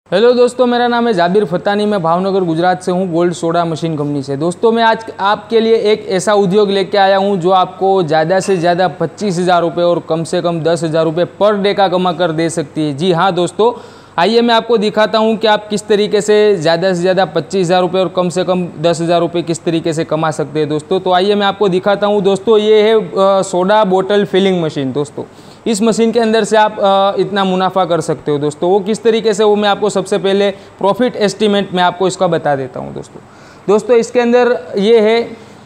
Hello दोस्तों, मेरा नाम है जाबिर फतानी। मैं भावनगर गुजरात से हूँ, गोल्ड सोडा मशीन कंपनी से। दोस्तों, मैं आज आपके लिए एक ऐसा उद्योग लेके आया हूँ जो आपको ज़्यादा से ज़्यादा 25,000 रुपये और कम से कम 10,000 रुपये पर डे का कमा कर दे सकती है। जी हाँ दोस्तों, आइए मैं आपको दिखाता हूँ कि आप किस तरीके से ज़्यादा 25,000 रुपये और कम से कम 10,000 रुपये किस तरीके से कमा सकते हैं दोस्तों। तो आइए मैं आपको दिखाता हूँ दोस्तों। ये है सोडा बोतल फिलिंग मशीन। दोस्तों, इस मशीन के अंदर से आप इतना मुनाफा कर सकते हो दोस्तों। वो किस तरीके से, वो मैं आपको सबसे पहले प्रॉफिट एस्टीमेट में आपको इसका बता देता हूँ दोस्तों। इसके अंदर ये है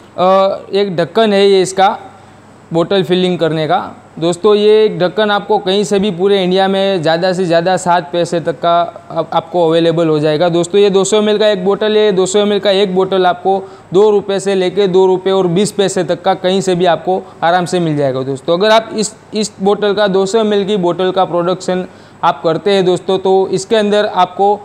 एक ढक्कन है, ये इसका बोतल फिलिंग करने का। दोस्तों, ये एक ढक्कन आपको कहीं से भी पूरे इंडिया में ज़्यादा से ज़्यादा 7 पैसे तक का आपको अवेलेबल हो जाएगा दोस्तों। ये 200 ml का एक बोतल है। 200 ml का एक बोतल आपको 2 रुपये से लेके 2 रुपये और 20 पैसे तक का कहीं से भी आपको आराम से मिल जाएगा दोस्तों। अगर आप इस बोतल का 200 ml की बोतल का प्रोडक्शन आप करते हैं दोस्तों, तो इसके अंदर आपको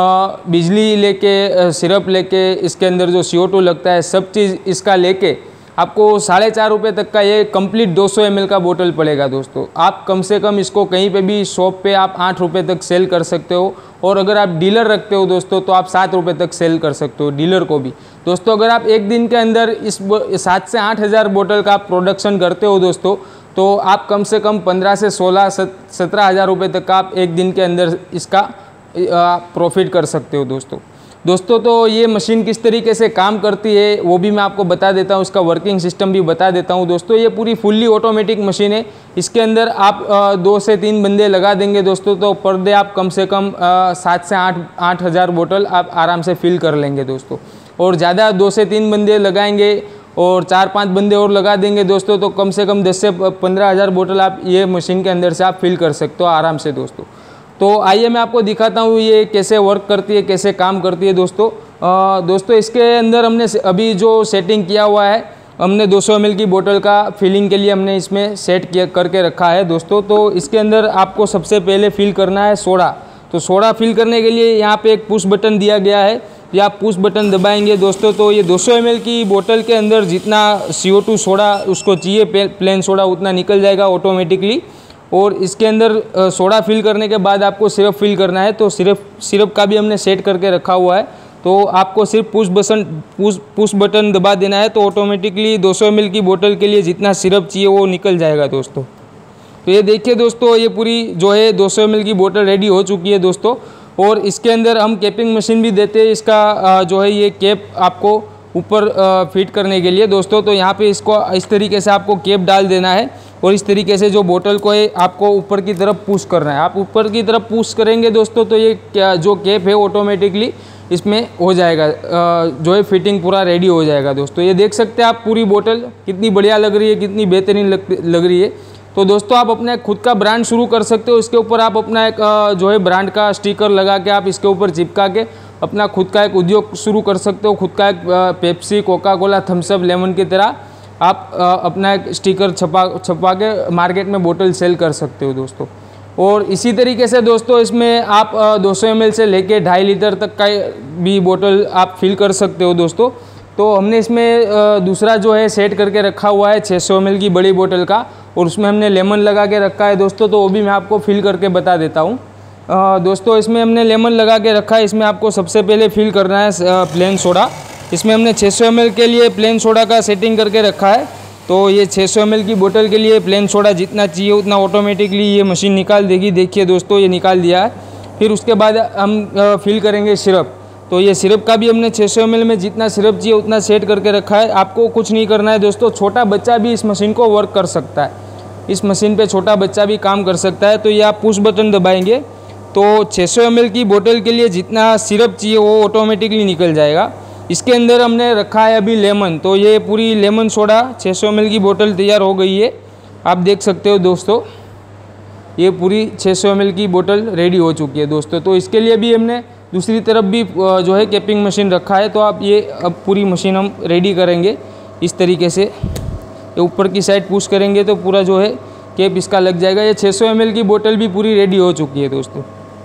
बिजली लेके, सिरप लेके, इसके अंदर जो CO2 लगता है, सब चीज़ इसका लेके आपको 4.5 रुपये तक का ये कंप्लीट 200 ml का बोतल पड़ेगा दोस्तों। आप कम से कम इसको कहीं पे भी शॉप पे आप 8 रुपये तक सेल कर सकते हो, और अगर आप डीलर रखते हो दोस्तों तो आप 7 रुपये तक सेल कर सकते हो डीलर को भी दोस्तों। अगर आप एक दिन के अंदर इस 7 से 8 हज़ार बोतल का आप प्रोडक्शन करते हो दोस्तों, तो आप कम से कम 15 से 16-17 हज़ार रुपये तक का आप एक दिन के अंदर इसका प्रॉफिट कर सकते हो दोस्तों। तो ये मशीन किस तरीके से काम करती है वो भी मैं आपको बता देता हूँ, इसका वर्किंग सिस्टम भी बता देता हूँ दोस्तों। ये पूरी फुल्ली ऑटोमेटिक मशीन है। इसके अंदर आप 2 से 3 बंदे लगा देंगे दोस्तों, तो पर डे आप कम से कम 7 से 8 हज़ार बोतल आप आराम से फिल कर लेंगे दोस्तों। और ज़्यादा 2 से 3 बंदे लगाएंगे और 4-5 बंदे और लगा देंगे दोस्तों, तो कम से कम 10 से 15 हज़ार बोतल आप ये मशीन के अंदर से आप फिल कर सकते हो आराम से दोस्तों। तो आइए मैं आपको दिखाता हूँ ये कैसे वर्क करती है, कैसे काम करती है दोस्तों। इसके अंदर हमने अभी जो सेटिंग किया हुआ है, हमने 200 ml की बोतल का फिलिंग के लिए हमने इसमें सेट करके रखा है दोस्तों। तो इसके अंदर आपको सबसे पहले फिल करना है सोडा। तो सोडा फिल करने के लिए यहाँ पे एक पुश बटन दिया गया है, या आप पुश बटन दबाएंगे दोस्तों, तो ये 200 ml की बोतल के अंदर जितना CO2 सोडा उसको चाहिए प्लेन सोडा, उतना निकल जाएगा ऑटोमेटिकली। और इसके अंदर सोडा फिल करने के बाद आपको सिरप फिल करना है, तो सिरप का भी हमने सेट करके रखा हुआ है। तो आपको सिर्फ पुश बटन दबा देना है, तो ऑटोमेटिकली 200 ml की बोतल के लिए जितना सिरप चाहिए वो निकल जाएगा दोस्तों। तो ये देखिए दोस्तों, ये पूरी जो है 200 ml की बोतल रेडी हो चुकी है दोस्तों। और इसके अंदर हम कैपिंग मशीन भी देते हैं, इसका जो है ये कैप आपको ऊपर फिट करने के लिए दोस्तों। तो यहाँ पे इसको इस तरीके से आपको कैप डाल देना है, और इस तरीके से जो बोतल को है आपको ऊपर की तरफ पुश करना है। आप ऊपर की तरफ पुश करेंगे दोस्तों, तो ये जो कैप है ऑटोमेटिकली इसमें हो जाएगा, जो है फिटिंग पूरा रेडी हो जाएगा दोस्तों। ये देख सकते हैं आप पूरी बोतल कितनी बढ़िया लग रही है, कितनी बेहतरीन लग रही है। तो दोस्तों, आप अपने खुद का ब्रांड शुरू कर सकते हो। इसके ऊपर आप अपना एक जो है ब्रांड का स्टिकर लगा के आप इसके ऊपर चिपका के अपना खुद का एक उद्योग शुरू कर सकते हो। खुद का एक Pepsi, Coca Cola, Thums Up, lemon की तरह आप अपना एक स्टिकर छपा के मार्केट में बोतल सेल कर सकते हो दोस्तों। और इसी तरीके से दोस्तों, इसमें आप 200 ml से लेके 2.5 लीटर तक का भी बोतल आप फिल कर सकते हो दोस्तों। तो हमने इसमें दूसरा जो है सेट करके रखा हुआ है 600 ml की बड़ी बोतल का, और उसमें हमने लेमन लगा के रखा है दोस्तों। तो वो भी मैं आपको फिल करके बता देता हूँ दोस्तों। इसमें हमने लेमन लगा के रखा है। इसमें आपको सबसे पहले फिल करना है प्लेन सोडा। इसमें हमने 600 ml के लिए प्लेन सोडा का सेटिंग करके रखा है। तो ये 600 ml की बोतल के लिए प्लेन सोडा जितना चाहिए उतना ऑटोमेटिकली ये मशीन निकाल देगी। देखिए दोस्तों, ये निकाल दिया है। फिर उसके बाद हम फिल करेंगे सिरप। तो ये सिरप का भी हमने 600 ml में जितना सिरप चाहिए उतना सेट करके रखा है। आपको कुछ नहीं करना है दोस्तों, छोटा बच्चा भी इस मशीन को वर्क कर सकता है। इस मशीन पे छोटा बच्चा भी काम कर सकता है। तो ये आप पुश बटन दबाएंगे तो 600 ml की बोतल के लिए जितना सिरप चाहिए वो ऑटोमेटिकली निकल जाएगा। इसके अंदर हमने रखा है अभी लेमन। तो ये पूरी लेमन सोडा 600 ml की बोतल तैयार हो गई है। आप देख सकते हो दोस्तों, ये पूरी 600 ml की बोतल रेडी हो चुकी है दोस्तों। तो इसके लिए भी हमने दूसरी तरफ भी जो है कैपिंग मशीन रखा है। तो आप ये अब पूरी मशीन हम रेडी करेंगे इस तरीके से। ये ऊपर की साइड पुश करेंगे तो पूरा जो है कैप इसका लग जाएगा। ये 600 ml की बोतल भी पूरी रेडी हो चुकी है दोस्तों।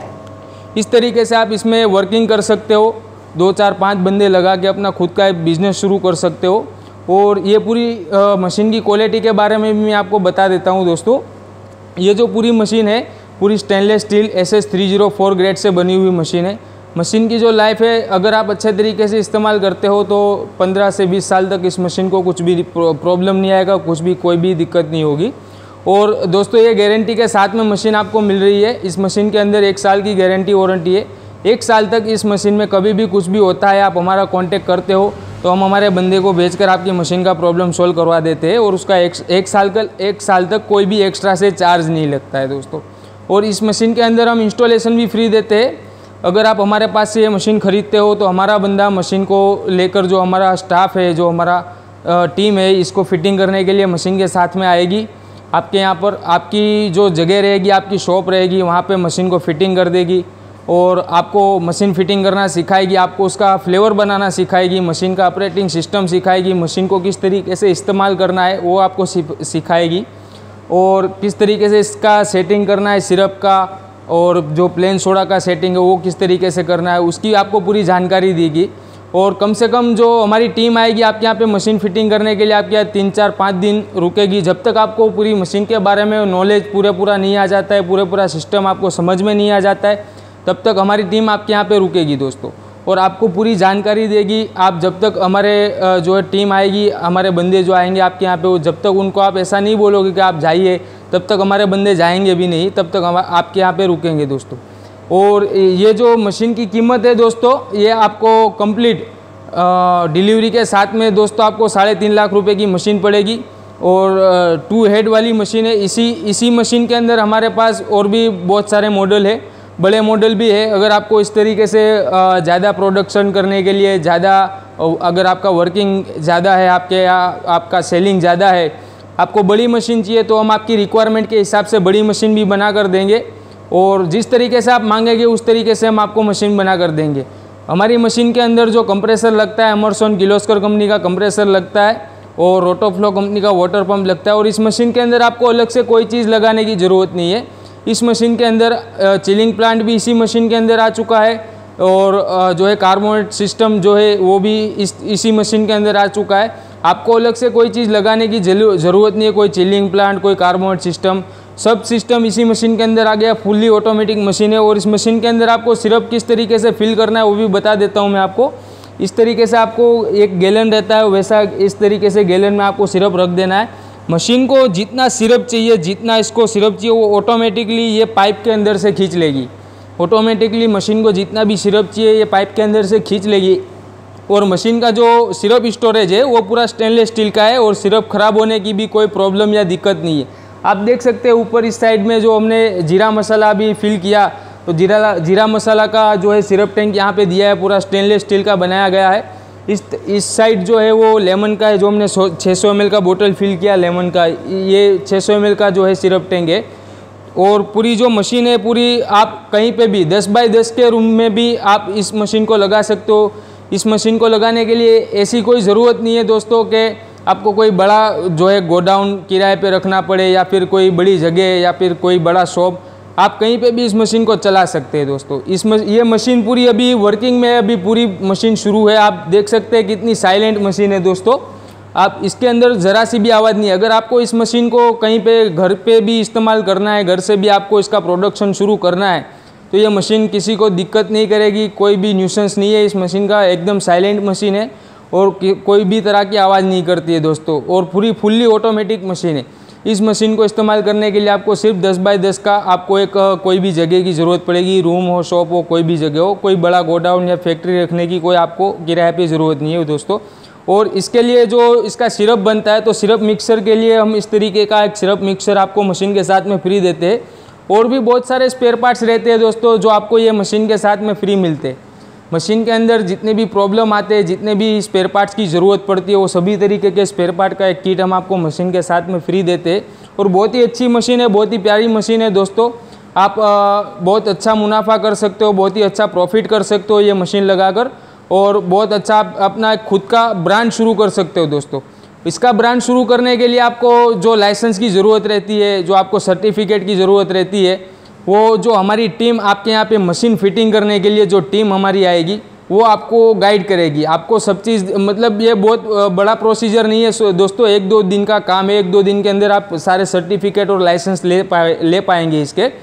इस तरीके से आप इसमें वर्किंग कर सकते हो। 2-4-5 बंदे लगा के अपना खुद का एक बिज़नेस शुरू कर सकते हो। और ये पूरी मशीन की क्वालिटी के बारे में भी मैं आपको बता देता हूँ दोस्तों। ये जो पूरी मशीन है पूरी स्टेनलेस स्टील SS304 ग्रेड से बनी हुई मशीन है। मशीन की जो लाइफ है, अगर आप अच्छे तरीके से इस्तेमाल करते हो तो 15 से 20 साल तक इस मशीन को कुछ भी प्रॉब्लम नहीं आएगा, कोई भी दिक्कत नहीं होगी। और दोस्तों ये गारंटी के साथ में मशीन आपको मिल रही है। इस मशीन के अंदर 1 साल की गारंटी वारंटी है। 1 साल तक इस मशीन में कभी भी कुछ भी होता है, आप हमारा कांटेक्ट करते हो तो हम हमारे बंदे को भेजकर आपकी मशीन का प्रॉब्लम सॉल्व करवा देते हैं। और उसका एक साल तक कोई भी एक्स्ट्रा से चार्ज नहीं लगता है दोस्तों। और इस मशीन के अंदर हम इंस्टॉलेशन भी फ्री देते हैं। अगर आप हमारे पास से ये मशीन ख़रीदते हो तो हमारा बंदा मशीन को लेकर, जो हमारा स्टाफ है, जो हमारा टीम है, इसको फिटिंग करने के लिए मशीन के साथ में आएगी। आपके यहाँ पर आपकी जो जगह रहेगी, आपकी शॉप रहेगी, वहाँ पे मशीन को फिटिंग कर देगी और आपको मशीन फिटिंग करना सिखाएगी, आपको उसका फ्लेवर बनाना सिखाएगी, मशीन का ऑपरेटिंग सिस्टम सिखाएगी, मशीन को किस तरीके से इस्तेमाल करना है वो आपको सिखाएगी, और किस तरीके से इसका सेटिंग करना है सिरप का, और जो प्लेन सोडा का सेटिंग है वो किस तरीके से करना है, उसकी आपको पूरी जानकारी देगी। और कम से कम जो हमारी टीम आएगी आपके यहाँ पे मशीन फिटिंग करने के लिए, आपके यहाँ 3, 4, 5 दिन रुकेगी। जब तक आपको पूरी मशीन के बारे में नॉलेज पूरा नहीं आ जाता है, पूरा सिस्टम आपको समझ में नहीं आ जाता है, तब तक हमारी टीम आपके यहाँ पे रुकेगी दोस्तों, और आपको पूरी जानकारी देगी। आप जब तक हमारे जो है टीम आएगी, हमारे बंदे जो आएंगे आपके यहाँ पे, वो जब तक उनको आप ऐसा नहीं बोलोगे कि आप जाइए, तब तक हमारे बंदे जाएंगे भी नहीं, तब तक हम आपके यहाँ पे रुकेंगे दोस्तों। और ये जो मशीन की कीमत है दोस्तों, ये आपको कंप्लीट डिलीवरी के साथ में दोस्तों आपको 3.5 लाख रुपए की मशीन पड़ेगी। और 2 हेड वाली मशीन है। इसी मशीन के अंदर हमारे पास और भी बहुत सारे मॉडल है, बड़े मॉडल भी है। अगर आपको इस तरीके से ज़्यादा प्रोडक्शन करने के लिए, अगर आपका वर्किंग ज़्यादा है, आपके यहाँ आपका सेलिंग ज़्यादा है, आपको बड़ी मशीन चाहिए, तो हम आपकी रिक्वायरमेंट के हिसाब से बड़ी मशीन भी बना कर देंगे। और जिस तरीके से आप मांगेंगे उस तरीके से हम आपको मशीन बना कर देंगे। हमारी मशीन के अंदर जो कंप्रेसर लगता है, एमर्सन किर्लोस्कर कंपनी का कंप्रेसर लगता है, और रोटोफ्लो कंपनी का वाटर पंप लगता है। और इस मशीन के अंदर आपको अलग से कोई चीज़ लगाने की ज़रूरत नहीं है। इस मशीन के अंदर चिलिंग प्लांट भी इसी मशीन के अंदर आ चुका है, और जो है कार्बोनेट सिस्टम जो है वो भी इसी मशीन के अंदर आ चुका है। आपको अलग से कोई चीज़ लगाने की ज़रूरत नहीं है, कोई चिलिंग प्लांट, कोई कार्बोनेट सिस्टम, सब सिस्टम इसी मशीन के अंदर आ गया। फुल्ली ऑटोमेटिक मशीन है। और इस मशीन के अंदर आपको सिरप किस तरीके से फिल करना है वो भी बता देता हूँ मैं आपको। इस तरीके से आपको एक गैलन रहता है, वैसा इस तरीके से गैलन में आपको सिरप रख देना है। मशीन को जितना सिरप चाहिए, जितना इसको सिरप चाहिए, वो ऑटोमेटिकली ये पाइप के अंदर से खींच लेगी। ऑटोमेटिकली मशीन को जितना भी सिरप चाहिए ये पाइप के अंदर से खींच लेगी। और मशीन का जो सिरप स्टोरेज है वो पूरा स्टेनलेस स्टील का है, और सिरप ख़राब होने की भी कोई प्रॉब्लम या दिक्कत नहीं है। आप देख सकते हैं ऊपर इस साइड में जो हमने जीरा मसाला भी फिल किया, तो जीरा मसाला का जो है सिरप टैंक यहाँ पे दिया है, पूरा स्टेनलेस स्टील का बनाया गया है। इस साइड जो है वो लेमन का है, जो हमने 600 ml का बोतल फिल किया लेमन का, ये 600 ml का जो है सिरप टैंक है। और पूरी जो मशीन है पूरी, आप कहीं पे भी 10 बाय 10 के रूम में भी आप इस मशीन को लगा सकते हो। इस मशीन को लगाने के लिए ऐसी कोई ज़रूरत नहीं है दोस्तों कि आपको कोई बड़ा जो है गोडाउन किराए पे रखना पड़े, या फिर कोई बड़ी जगह, या फिर कोई बड़ा शॉप। आप कहीं पे भी इस मशीन को चला सकते हैं दोस्तों। ये मशीन पूरी अभी वर्किंग में है, अभी पूरी मशीन शुरू है। आप देख सकते हैं कितनी साइलेंट मशीन है दोस्तों। आप इसके अंदर ज़रा सी भी आवाज़ नहीं है। अगर आपको इस मशीन को कहीं पे घर पे भी इस्तेमाल करना है, घर से भी आपको इसका प्रोडक्शन शुरू करना है, तो ये मशीन किसी को दिक्कत नहीं करेगी। कोई भी न्यूसेंस नहीं है इस मशीन का, एकदम साइलेंट मशीन है, और कोई भी तरह की आवाज़ नहीं करती है दोस्तों। और पूरी फुल्ली ऑटोमेटिक मशीन है। इस मशीन को इस्तेमाल करने के लिए आपको सिर्फ 10 बाय 10 का आपको कोई भी जगह की ज़रूरत पड़ेगी। रूम हो, शॉप हो, कोई भी जगह हो, कोई बड़ा गोडाउन या फैक्ट्री रखने की कोई आपको किराए पे ज़रूरत नहीं है दोस्तों। और इसके लिए जो इसका सिरप बनता है, तो सिरप मिक्सर के लिए हम इस तरीके का एक सिरप मिक्सर आपको मशीन के साथ में फ्री देते हैं। और भी बहुत सारे स्पेयर पार्ट्स रहते हैं दोस्तों जो आपको ये मशीन के साथ में फ्री मिलते हैं। मशीन के अंदर जितने भी प्रॉब्लम आते हैं, जितने भी स्पेयर पार्ट्स की ज़रूरत पड़ती है, वो सभी तरीके के स्पेयर पार्ट का एक किट हम आपको मशीन के साथ में फ्री देते हैं। और बहुत ही अच्छी मशीन है, बहुत ही प्यारी मशीन है दोस्तों। आप बहुत अच्छा मुनाफा कर सकते हो, बहुत ही अच्छा प्रॉफिट कर सकते हो ये मशीन लगाकर, और बहुत अच्छा आप अपना खुद का ब्रांड शुरू कर सकते हो दोस्तों। इसका ब्रांड शुरू करने के लिए आपको जो लाइसेंस की ज़रूरत रहती है, जो आपको सर्टिफिकेट की ज़रूरत रहती है, वो जो हमारी टीम आपके यहाँ पे मशीन फिटिंग करने के लिए जो टीम हमारी आएगी वो आपको गाइड करेगी। आपको सब चीज़, मतलब ये बहुत बड़ा प्रोसीजर नहीं है दोस्तों, 1-2 दिन का काम है। 1-2 दिन के अंदर आप सारे सर्टिफिकेट और लाइसेंस ले पाएंगे इसके।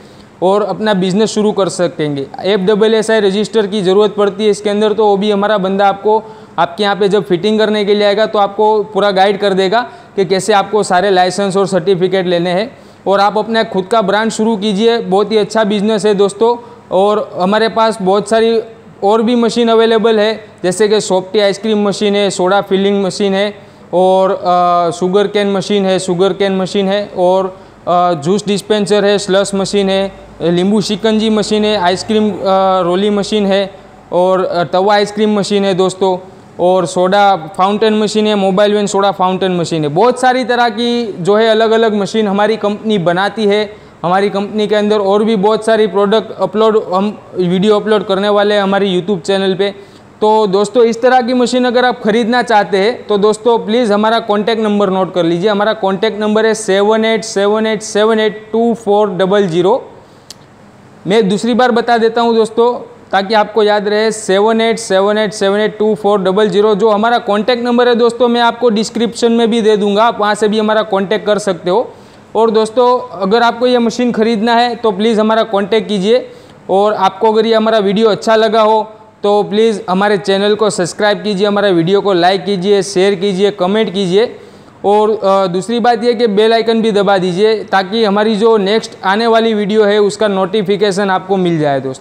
और अपना बिजनेस शुरू कर सकेंगे। FSSAI रजिस्टर की ज़रूरत पड़ती है इसके अंदर, तो वो भी हमारा बंदा आपको आपके यहाँ पे जब फिटिंग करने के लिए आएगा तो आपको पूरा गाइड कर देगा कि कैसे आपको सारे लाइसेंस और सर्टिफिकेट लेने हैं। और आप अपना खुद का ब्रांड शुरू कीजिए, बहुत ही अच्छा बिजनेस है दोस्तों। और हमारे पास बहुत सारी और भी मशीन अवेलेबल है, जैसे कि सॉफ्टी आइसक्रीम मशीन है, सोडा फिलिंग मशीन है, और शुगर कैन मशीन है, और जूस डिस्पेंसर है, स्लश मशीन है, नींबू शिकंजी मशीन है, आइसक्रीम रोली मशीन है, और तवा आइसक्रीम मशीन है दोस्तों, और सोडा फाउंटेन मशीन है, mobile van soda fountain machine है। बहुत सारी तरह की जो है अलग अलग मशीन हमारी कंपनी बनाती है। हमारी कंपनी के अंदर और भी बहुत सारी प्रोडक्ट हम वीडियो अपलोड करने वाले हैं हमारी यूट्यूब चैनल पे। तो दोस्तों इस तरह की मशीन अगर आप ख़रीदना चाहते हैं तो दोस्तों प्लीज़ हमारा कॉन्टैक्ट नंबर नोट कर लीजिए। हमारा कॉन्टैक्ट नंबर है 7878782400। मैं दूसरी बार बता देता हूं दोस्तों ताकि आपको याद रहे, 7878782400। जो हमारा कॉन्टैक्ट नंबर है दोस्तों मैं आपको डिस्क्रिप्शन में भी दे दूंगा, आप वहाँ से भी हमारा कॉन्टैक्ट कर सकते हो। और दोस्तों अगर आपको ये मशीन ख़रीदना है तो प्लीज़ हमारा कॉन्टैक्ट कीजिए। और आपको अगर ये हमारा वीडियो अच्छा लगा हो तो प्लीज़ हमारे चैनल को सब्सक्राइब कीजिए, हमारे वीडियो को लाइक कीजिए, शेयर कीजिए, कमेंट कीजिए। और दूसरी बात यह कि बेल आइकन भी दबा दीजिए ताकि हमारी जो नेक्स्ट आने वाली वीडियो है उसका नोटिफिकेशन आपको मिल जाए दोस्तों।